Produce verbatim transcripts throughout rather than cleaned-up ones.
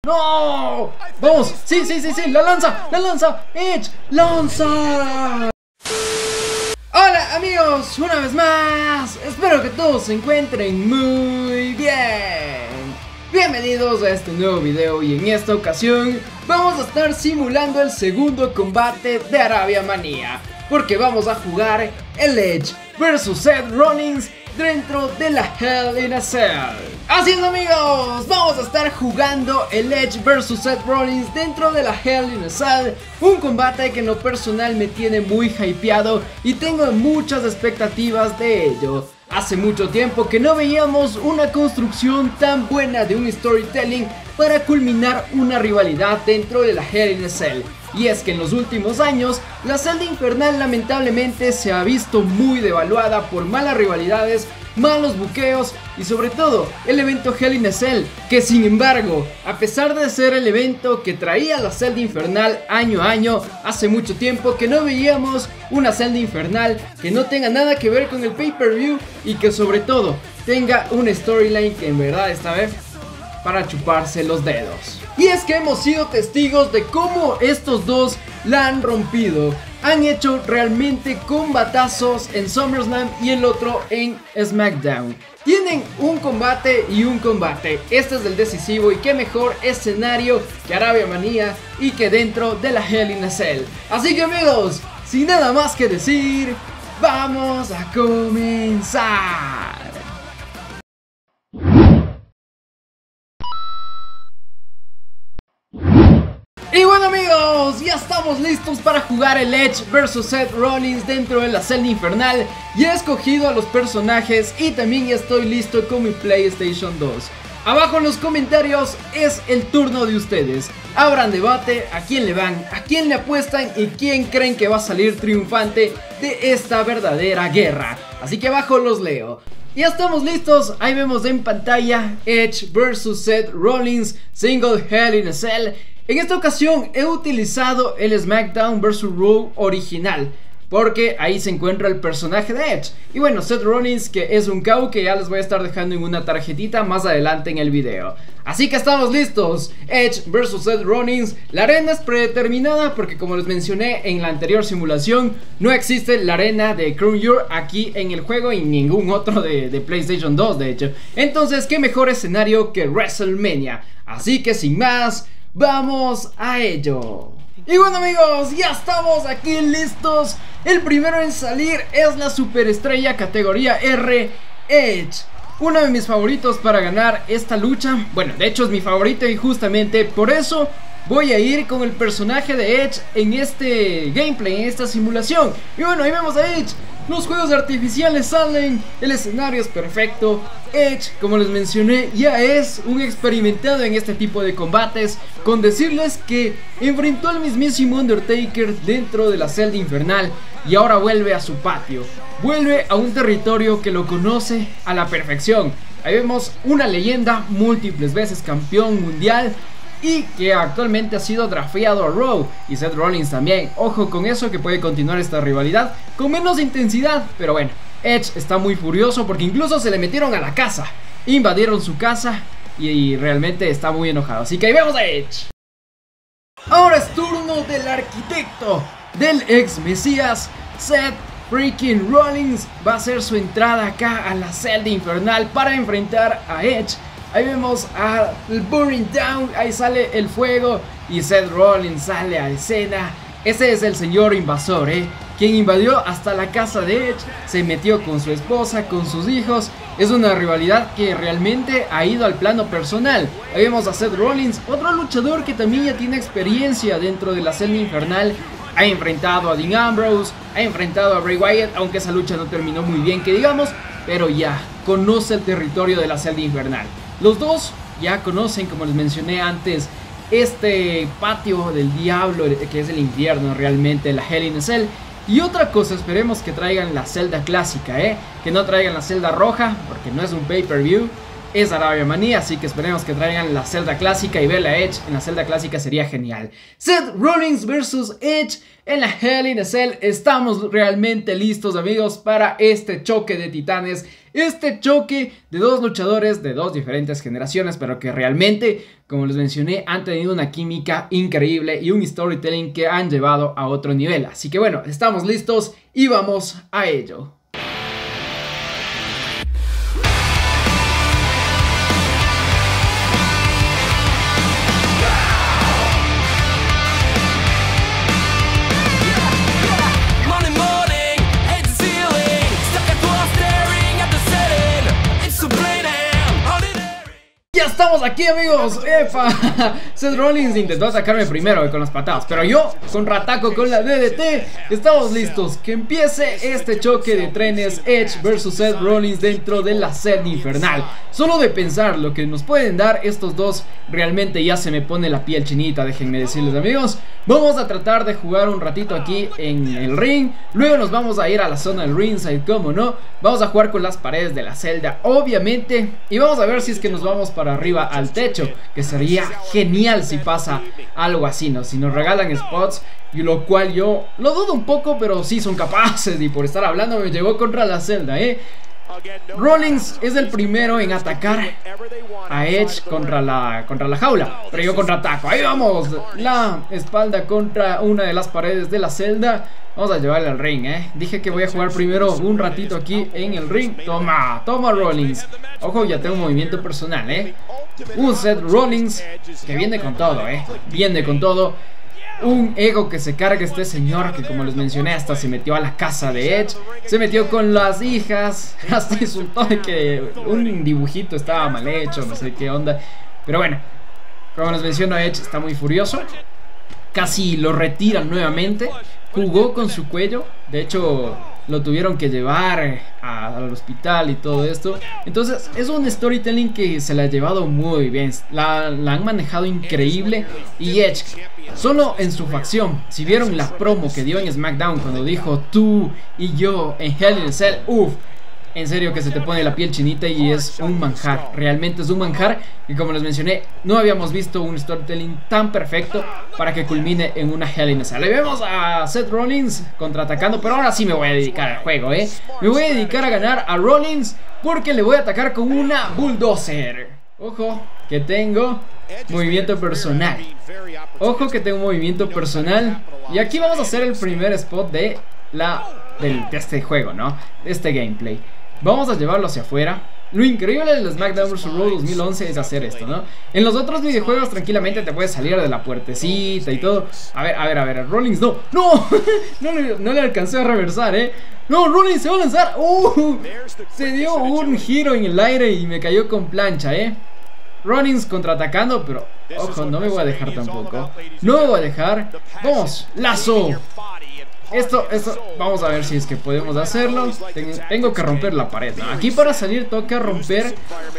¡No! ¡Vamos! ¡Sí, sí, sí, sí! ¡La lanza! ¡La lanza! ¡Edge! ¡Lanza! Hola amigos, una vez más. Espero que todos se encuentren muy bien. Bienvenidos a este nuevo video y en esta ocasión vamos a estar simulando el segundo combate de Arabia Manía, porque vamos a jugar el Edge versus Seth Rollins dentro de la Hell in a Cell. Así es amigos, vamos a estar jugando el Edge versus Seth Rollins dentro de la Hell in a Cell. Un combate que en lo personal me tiene muy hypeado y tengo muchas expectativas de ello. Hace mucho tiempo que no veíamos una construcción tan buena de un storytelling para culminar una rivalidad dentro de la Hell in a Cell. Y es que en los últimos años, la celda infernal lamentablemente se ha visto muy devaluada por malas rivalidades, malos buqueos y sobre todo el evento Hell in a Cell, que sin embargo, a pesar de ser el evento que traía la celda infernal año a año, hace mucho tiempo que no veíamos una celda infernal que no tenga nada que ver con el pay-per-view y que sobre todo tenga una storyline que en verdad esta vez para chuparse los dedos. Y es que hemos sido testigos de cómo estos dos la han rompido. Han hecho realmente combatazos en SummerSlam y el otro en SmackDown. Tienen un combate y un combate. Este es el decisivo y qué mejor escenario que Arabia Manía y que dentro de la Hell in a Cell. Así que amigos, sin nada más que decir, vamos a comenzar. Y bueno amigos, ya estamos listos para jugar el Edge versus Seth Rollins dentro de la celda infernal. Ya he escogido a los personajes y también ya estoy listo con mi PlayStation dos. Abajo en los comentarios es el turno de ustedes. Abran debate, a quién le van, a quién le apuestan y quién creen que va a salir triunfante de esta verdadera guerra. Así que abajo los leo. Ya estamos listos, ahí vemos en pantalla Edge versus Seth Rollins Single Hell in a Cell. En esta ocasión he utilizado el SmackDown versus. Raw original, porque ahí se encuentra el personaje de Edge. Y bueno, Seth Rollins, que es un cow que ya les voy a estar dejando en una tarjetita más adelante en el video. Así que estamos listos, Edge versus. Seth Rollins. La arena es predeterminada porque, como les mencioné en la anterior simulación, no existe la arena de Crown Jewel aquí en el juego y ningún otro de, de PlayStation dos de hecho. Entonces qué mejor escenario que WrestleMania. Así que sin más, vamos a ello. Y bueno amigos, ya estamos aquí listos. El primero en salir es la superestrella categoría R, Edge. Uno de mis favoritos para ganar esta lucha. Bueno, de hecho es mi favorito y justamente por eso voy a ir con el personaje de Edge en este gameplay, en esta simulación. Y bueno, ahí vemos a Edge. Los juegos artificiales salen, el escenario es perfecto. Edge, como les mencioné, ya es un experimentado en este tipo de combates, con decirles que enfrentó al mismísimo Undertaker dentro de la celda infernal y ahora vuelve a su patio. Vuelve a un territorio que lo conoce a la perfección. Ahí vemos una leyenda, múltiples veces campeón mundial y que actualmente ha sido drafteado a Raw. Y Seth Rollins también. Ojo con eso, que puede continuar esta rivalidad con menos intensidad, pero bueno, Edge está muy furioso porque incluso se le metieron a la casa, invadieron su casa y, y realmente está muy enojado. Así que ahí vemos a Edge. Ahora es turno del arquitecto, del ex Mesías, Seth freaking Rollins. Va a hacer su entrada acá a la celda infernal para enfrentar a Edge. Ahí vemos al Burning Down, ahí sale el fuego y Seth Rollins sale a escena. Ese es el señor invasor, ¿eh? Quien invadió hasta la casa de Edge, se metió con su esposa, con sus hijos. Es una rivalidad que realmente ha ido al plano personal. Ahí vemos a Seth Rollins, otro luchador que también ya tiene experiencia dentro de la celda infernal. Ha enfrentado a Dean Ambrose, ha enfrentado a Bray Wyatt, aunque esa lucha no terminó muy bien que digamos, pero ya conoce el territorio de la celda infernal. Los dos ya conocen, como les mencioné antes, este patio del diablo, que es el infierno realmente, la Hell in a Cell. Y otra cosa, esperemos que traigan la celda clásica, ¿eh? Que no traigan la celda roja, porque no es un pay-per-view. es Arabia Manía, así que esperemos que traigan la celda clásica y ver la Edge en la celda clásica sería genial. Seth Rollins versus Edge en la Hell in a Cell. Estamos realmente listos, amigos, para este choque de titanes. Este choque de dos luchadores de dos diferentes generaciones, pero que realmente, como les mencioné, han tenido una química increíble y un storytelling que han llevado a otro nivel. Así que bueno, estamos listos y vamos a ello. Ya estamos aquí, amigos. ¡Epa! Seth Rollins intentó atacarme primero eh, con las patadas, pero yo contraataco con la D D T. Estamos listos. Que empiece este choque de trenes Edge versus Seth Rollins dentro de la celda infernal. Solo de pensar lo que nos pueden dar estos dos, realmente ya se me pone la piel chinita, déjenme decirles, amigos. Vamos a tratar de jugar un ratito aquí en el ring. Luego nos vamos a ir a la zona del ringside, como no. Vamos a jugar con las paredes de la celda, obviamente. Y vamos a ver si es que nos vamos para arriba al techo, que sería genial si pasa algo así, ¿no? Si nos regalan spots, y lo cual yo lo dudo un poco, pero sí son capaces. Y por estar hablando me llegó contra la celda, ¿eh? Rollins es el primero en atacar a Edge contra la, contra la jaula, pero yo contraataco. Ahí vamos, la espalda contra una de las paredes de la celda. Vamos a llevarle al ring, eh. Dije que voy a jugar primero un ratito aquí en el ring. Toma, toma Rollins. Ojo, ya tengo un movimiento personal, eh. Un Seth Rollins que viene con todo, eh. Viene con todo. Un ego que se carga este señor, que como les mencioné hasta se metió a la casa de Edge. Se metió con las hijas. Hasta insultó de que un dibujito estaba mal hecho, no sé qué onda. Pero bueno, como les menciono, Edge está muy furioso. Casi lo retiran nuevamente. Jugó con su cuello. De hecho, lo tuvieron que llevar a, al hospital y todo esto. Entonces es un storytelling que se la ha llevado muy bien. La, la han manejado increíble. Y Edge, solo en su facción, si vieron la promo que dio en SmackDown cuando dijo tú y yo en Hell in a Cell, uff, en serio que se te pone la piel chinita y es un manjar. Realmente es un manjar. Y como les mencioné, no habíamos visto un storytelling tan perfecto para que culmine en una Hell in a Cell. Le vemos a Seth Rollins contraatacando, pero ahora sí me voy a dedicar al juego, eh. Me voy a dedicar a ganar a Rollins porque le voy a atacar con una bulldozer. Ojo, que tengo movimiento personal. Ojo que tengo movimiento personal. Y aquí vamos a hacer el primer spot de la del, de este juego, ¿no? De este gameplay. Vamos a llevarlo hacia afuera. Lo increíble del SmackDown versus. Raw dos mil once es hacer esto, ¿no? En los otros videojuegos tranquilamente te puedes salir de la puertecita y todo. A ver, a ver, a ver, Rollins no. ¡No! no, le, no le alcancé a reversar, ¿eh? ¡No, Rollins se va a lanzar! ¡Uh! Se dio un giro en el aire y me cayó con plancha, ¿eh? Rollins contraatacando, pero ojo, no me voy a dejar tampoco. No me voy a dejar. Vamos, lazo. Esto, esto, vamos a ver si es que podemos hacerlo. Tengo, tengo que romper la pared, ¿no? Aquí para salir toca romper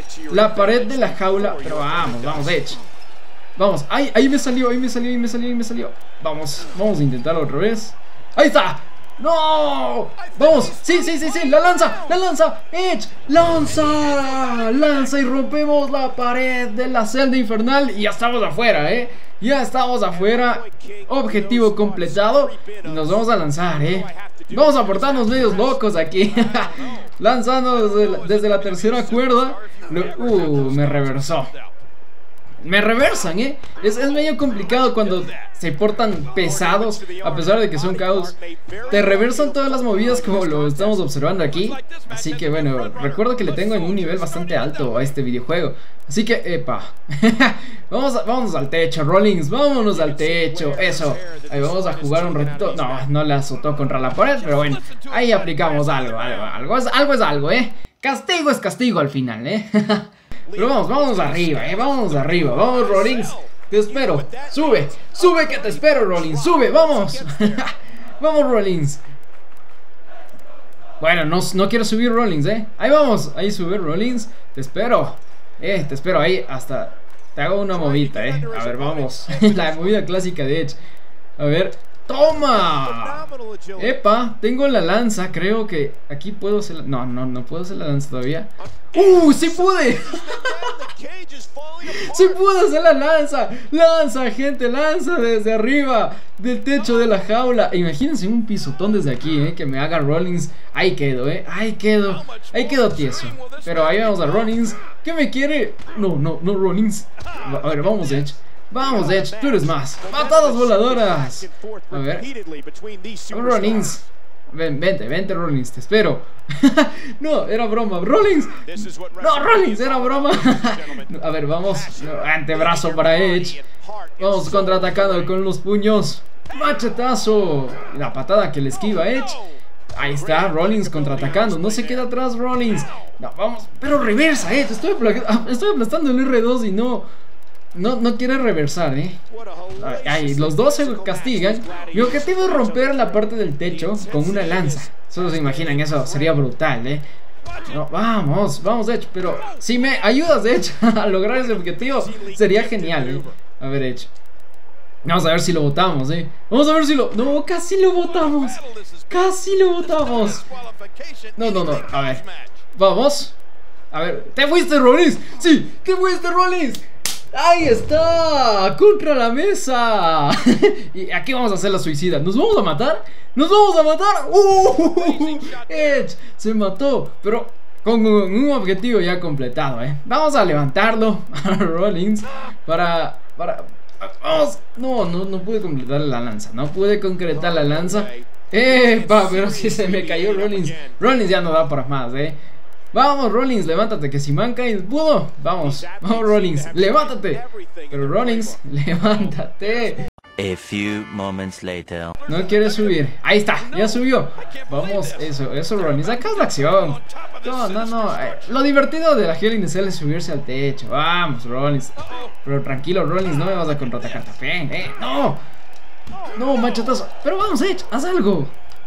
la pared de la jaula. Pero vamos, vamos, Edge. Vamos, ahí, ahí me salió, ahí me salió, ahí me salió, ahí me salió. Vamos, vamos a intentarlo otra vez. ¡Ahí está! ¡No! ¡Vamos! ¡Sí, sí, sí, sí! ¡La lanza! ¡La lanza! ¡Edge! ¡Lanza! ¡Lanza! Y rompemos la pared de la celda infernal. Y ya estamos afuera, ¿eh? Ya estamos afuera. Objetivo completado. Y nos vamos a lanzar, ¿eh? Vamos a portarnos medios locos aquí. Lanzando desde la, desde la tercera cuerda. Uh, me reversó. Me reversan, ¿eh? Es, es medio complicado cuando se portan pesados, a pesar de que son caos. Te reversan todas las movidas como lo estamos observando aquí. Así que bueno, recuerdo que le tengo en un nivel bastante alto a este videojuego. Así que, epa. vamos, a, vamos al techo, Rollins, vámonos al techo. Eso, ahí vamos a jugar un ratito. No, no le azotó contra la pared, pero bueno, ahí aplicamos algo, algo, algo es algo, es algo, ¿eh? Castigo es castigo al final, ¿eh? Pero vamos, vamos arriba, eh, vamos arriba, vamos Rollins, te espero, sube, sube que te espero Rollins, sube, vamos, vamos Rollins. Bueno, no, no quiero subir Rollins, eh, ahí vamos, ahí sube Rollins, te espero, eh, te espero ahí hasta, te hago una movida, eh, a ver, vamos, la movida clásica de Edge, a ver, ¡Toma! Epa, tengo la lanza. Creo que aquí puedo hacer la... No, no, no puedo hacer la lanza todavía. ¡Uh! ¡Sí pude! ¡Sí pude hacer la lanza! ¡Lanza, gente! ¡Lanza desde arriba! Del techo de la jaula. Imagínense un pisotón desde aquí, ¿eh? Que me haga Rollins. Ahí quedo, ¿eh? Ahí quedo. Ahí quedo tieso. Pero ahí vamos a Rollins. ¿Qué me quiere? No, no, no, Rollins. A ver, vamos, Edge. Vamos, Edge, tú eres más. ¡Patadas voladoras! A ver. Rollins. Ven, vente, vente, Rollins, te espero. No, era broma. Rollins. No, Rollins, era broma. A ver, vamos. Antebrazo para Edge. Vamos contraatacando con los puños. Machetazo. La patada que le esquiva Edge. Ahí está, Rollins contraatacando. No se queda atrás, Rollins. No, vamos. Pero reversa, Edge. Estoy, estoy aplastando el R dos y no. No, no quiere reversar, eh. Ay, los dos se castigan. Mi objetivo es romper la parte del techo con una lanza. Solo se imaginan eso, sería brutal, eh. No, vamos, vamos, Edge. Pero si me ayudas, Edge, a lograr ese objetivo, sería genial, eh. A ver, Edge. Vamos a ver si lo botamos, eh. Vamos a ver si lo... No, casi lo botamos. Casi lo botamos. No, no, no, a ver. Vamos. A ver, ¿te fuiste, Rollins? Sí, ¿te fuiste, Rollins? ¡Ahí está! ¡Contra la mesa! Y aquí vamos a hacer la suicida. ¿Nos vamos a matar? ¡Nos vamos a matar! ¡Uh! Edge se mató, pero con un objetivo ya completado, ¿eh? Vamos a levantarlo a Rollins para... para... ¡Vamos! No, no, no pude completar la lanza. No pude concretar la lanza. ¡Epa! Pero si se me cayó Rollins. Rollins ya no da para más, ¿eh? Vamos, Rollins, levántate, que si Mankind pudo. Vamos, vamos, Rollins, levántate. Pero Rollins, levántate. A few moments later. No quiere subir. Ahí está, ya subió. Vamos, eso, eso, Rollins. Acá es la acción. No, no, no. Lo divertido de la Hell in the Cell es subirse al techo. Vamos, Rollins. Pero tranquilo, Rollins, no me vas a contraatacar también, eh. No, no, machetazo. Pero vamos, Edge, haz algo.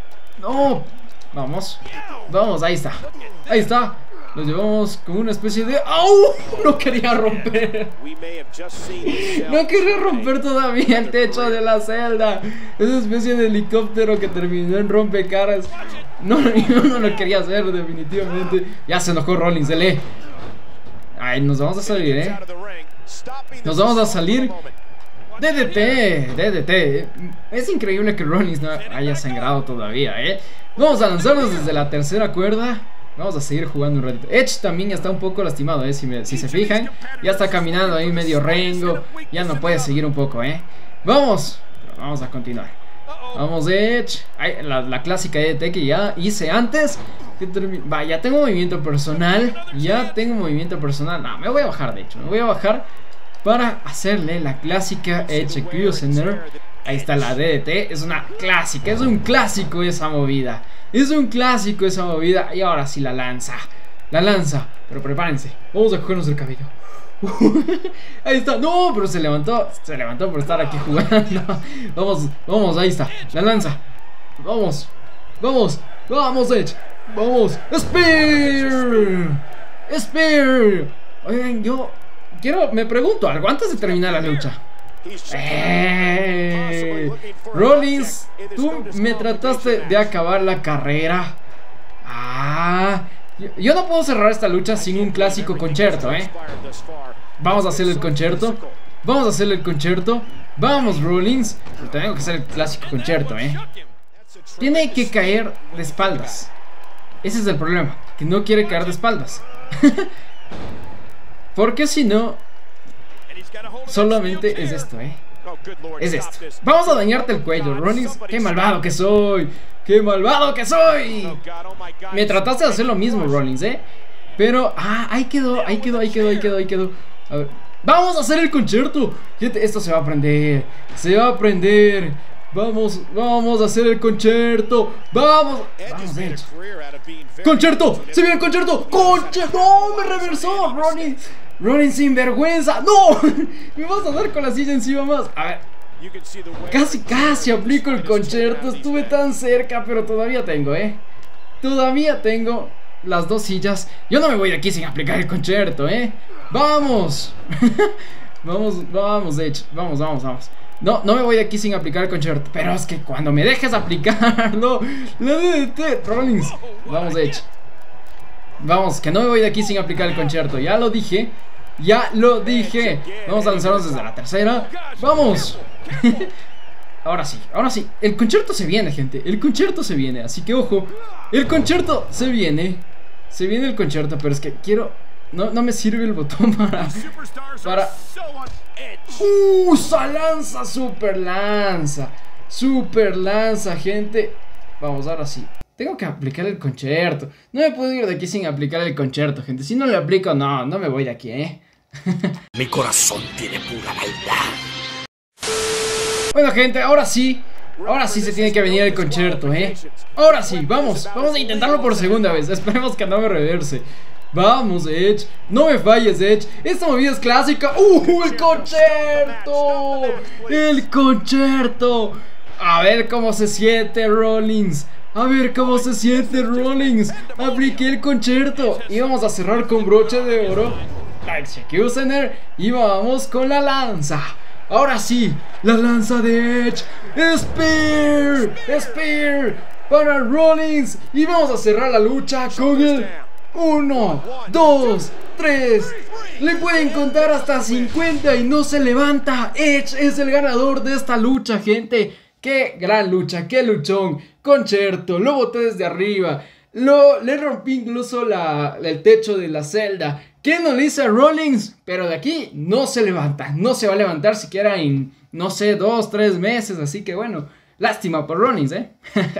No. Vamos, vamos, ahí está. Ahí está. Lo llevamos con una especie de... ¡Au! No quería romper. No quería romper todavía el techo de la celda. Esa especie de helicóptero que terminó en rompecaras. No, yo no lo quería hacer definitivamente. Ya se enojó Rollins, se lee. Ay, nos vamos a salir, eh. Nos vamos a salir. D D T, D D T. Es increíble que Rollins no haya sangrado todavía, eh. Vamos a lanzarnos desde la tercera cuerda. Vamos a seguir jugando un ratito. Edge también ya está un poco lastimado, eh. Si, me, si se fijan, ya está caminando ahí medio rengo. Ya no puede seguir un poco, eh. Vamos, vamos a continuar. Vamos, Edge. Ay, la, la clásica D D T que ya hice antes. Va, ya tengo movimiento personal. Ya tengo movimiento personal. No, me voy a bajar, de hecho. Me voy a bajar para hacerle la clásica Executioner. Ahí está la D D T, es una clásica, es un clásico esa movida. Es un clásico esa movida. Y ahora sí la lanza. La lanza, pero prepárense. Vamos a cogernos el cabello. Ahí está, no, pero se levantó. Se levantó por estar aquí jugando. Vamos, vamos, ahí está. La lanza. Vamos, vamos, vamos, Edge. Vamos, Spear. Spear. Oigan, yo quiero, me pregunto algo antes de terminar la lucha. Eh, Rollins, tú me trataste de acabar la carrera. Ah, yo, yo no puedo cerrar esta lucha sin un clásico concierto, eh. Vamos a hacer el concierto. Vamos a hacer el concierto. Vamos, Rollins. Pero tengo que hacer el clásico concierto, eh. Tiene que caer de espaldas. Ese es el problema, que no quiere caer de espaldas. Porque si no, solamente es esto, eh. Es esto. Vamos a dañarte el cuello, Rollins. Qué malvado que soy. Qué malvado que soy. Me trataste de hacer lo mismo, Rollins, eh. Pero, ah, ahí quedó, ahí quedó, ahí quedó, ahí quedó, ahí quedó. A ver, vamos a hacer el concierto. Esto se va a aprender. Se va a aprender. Vamos, vamos a hacer el concierto. Vamos, vamos, Edge. Concierto, se viene el concierto. Concierto, no, me reversó, Rollins. Rollins sin vergüenza. No, me vas a dar con la silla encima más. A ver, casi, casi aplico el concierto. Estuve tan cerca, pero todavía tengo, eh. Todavía tengo las dos sillas. Yo no me voy de aquí sin aplicar el concierto, eh. Vamos. Vamos, vamos, Edge. Vamos, vamos, vamos. No, no me voy de aquí sin aplicar el concierto. Pero es que cuando me dejes aplicarlo, la D D T, Rollins. Vamos, Edge. Vamos, que no me voy de aquí sin aplicar el concierto. Ya lo dije. Ya lo dije. Vamos a lanzarnos desde la tercera. Vamos. Ahora sí, ahora sí. El concierto se viene, gente. El concierto se viene. Así que ojo. El concierto se viene. Se viene el concierto. Pero es que quiero... No, no me sirve el botón para... Para... Uh, esa lanza, super lanza. Super lanza, gente. Vamos, ahora sí. Tengo que aplicar el concierto. No me puedo ir de aquí sin aplicar el concierto, gente. Si no lo aplico, no, no me voy de aquí, eh. Mi corazón tiene pura maldad. Bueno, gente, ahora sí. Ahora sí se tiene que venir el concierto, eh. Ahora sí, vamos. Vamos a intentarlo por segunda vez. Esperemos que no me reverse. Vamos, Edge. No me falles, Edge. Esta movida es clásica. ¡Uh! ¡El concierto! ¡El concierto! A ver cómo se siente Rollins. A ver cómo se siente Rollins. Apliqué el concierto. Y vamos a cerrar con broche de oro la Executioner. Y vamos con la lanza. Ahora sí, la lanza de Edge. Spear. Spear para Rollins. Y vamos a cerrar la lucha con el uno, dos, tres. Le pueden contar hasta cincuenta y no se levanta. Edge es el ganador de esta lucha, gente. Qué gran lucha, qué luchón. Concierto, lo boté desde arriba. Lo, le rompí incluso la, el techo de la celda. ¿Qué no le hice a Rollins? Pero de aquí no se levanta. No se va a levantar siquiera en, no sé, dos, tres meses. Así que bueno, lástima por Rollins, ¿eh?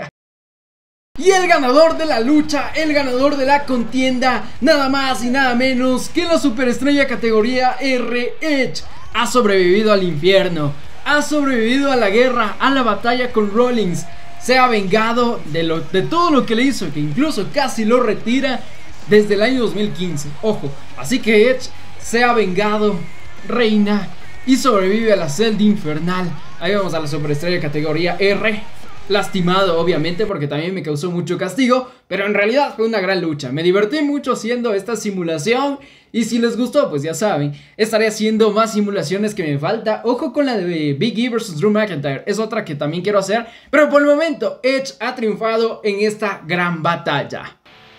Y el ganador de la lucha, el ganador de la contienda, nada más y nada menos que la superestrella categoría R, Edge. Ha sobrevivido al infierno, ha sobrevivido a la guerra, a la batalla con Rollins. Se ha vengado de, lo, de todo lo que le hizo, que incluso casi lo retira desde el año dos mil quince. Ojo, así que Edge se ha vengado, reina, y sobrevive a la celda infernal. Ahí vamos a la superestrella categoría R. Lastimado, obviamente, porque también me causó mucho castigo, pero en realidad fue una gran lucha. Me divertí mucho haciendo esta simulación. Y si les gustó, pues ya saben, estaré haciendo más simulaciones que me falta. Ojo con la de Big E versus Drew McIntyre, es otra que también quiero hacer. Pero por el momento, Edge ha triunfado en esta gran batalla.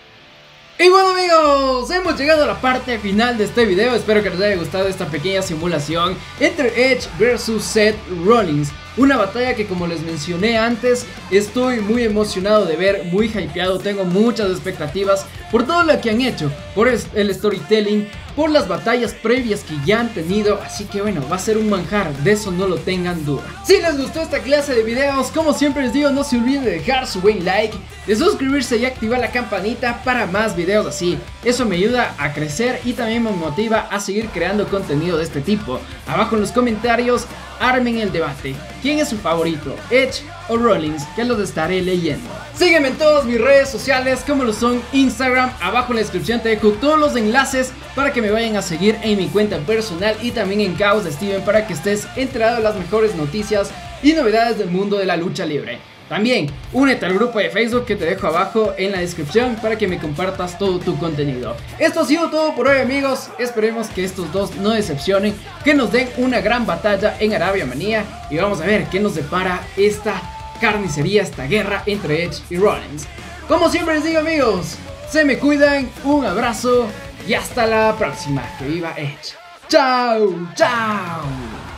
Y bueno, amigos, hemos llegado a la parte final de este video. Espero que les haya gustado esta pequeña simulación entre Edge versus Seth Rollins. Una batalla que, como les mencioné antes, estoy muy emocionado de ver, muy hypeado. Tengo muchas expectativas por todo lo que han hecho, por el storytelling, por las batallas previas que ya han tenido. Así que bueno, va a ser un manjar, de eso no lo tengan duda. Si les gustó esta clase de videos, como siempre les digo, no se olviden de dejar su buen like, de suscribirse y activar la campanita para más videos así. Eso me ayuda a crecer y también me motiva a seguir creando contenido de este tipo. Abajo en los comentarios, armen el debate. ¿Quién es su favorito, Edge o Rollins? Que los estaré leyendo. Sígueme en todas mis redes sociales, como lo son Instagram. Abajo en la descripción te dejo todos los enlaces para que me vayan a seguir en mi cuenta personal y también en Caos de Steven, para que estés enterado de las mejores noticias y novedades del mundo de la lucha libre. También únete al grupo de Facebook que te dejo abajo en la descripción para que me compartas todo tu contenido. Esto ha sido todo por hoy, amigos. Esperemos que estos dos no decepcionen, que nos den una gran batalla en Arabia Manía. Y vamos a ver qué nos depara esta carnicería, esta guerra entre Edge y Rollins. Como siempre les digo, amigos, se me cuidan, un abrazo y hasta la próxima. Que viva Edge. Chao, chao.